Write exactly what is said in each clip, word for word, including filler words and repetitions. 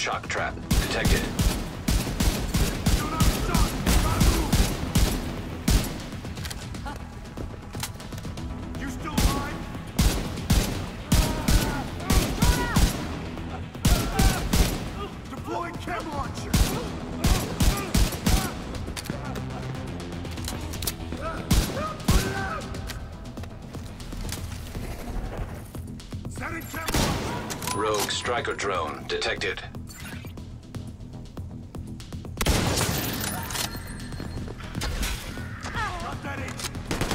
shock trap detected. You still alive? Deploying chem launcher. Setting chem launcher. Rogue striker drone detected. Got that agent.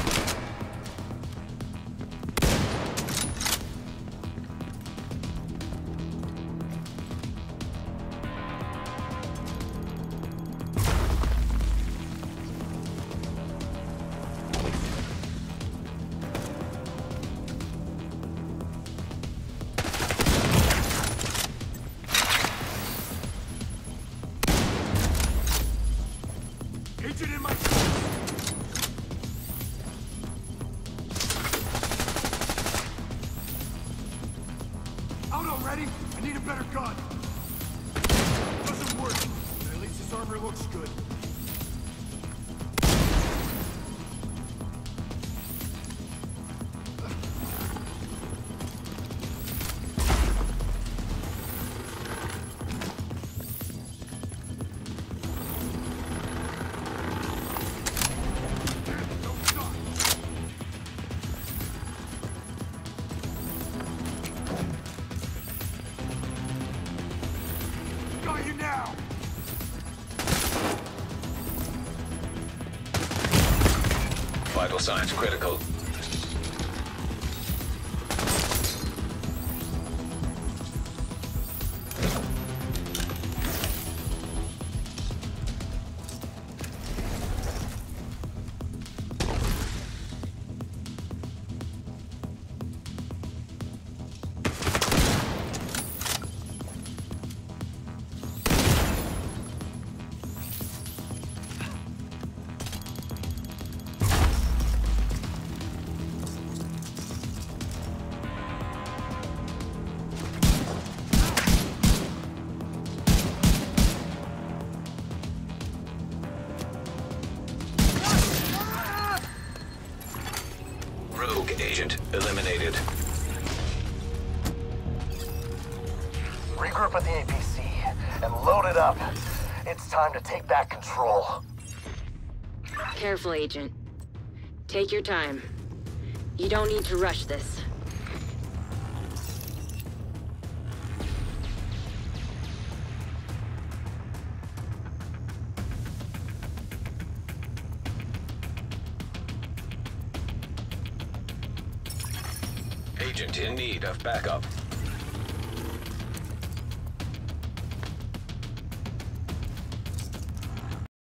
Agent in my out already? I need a better gun. Doesn't work. But at least his armor looks good. Don't stop. Got you now. Vital signs critical. Rogue agent eliminated. Regroup with the A P C and load it up. It's time to take back control. Careful, Agent. Take your time. You don't need to rush this. Agent in need of backup.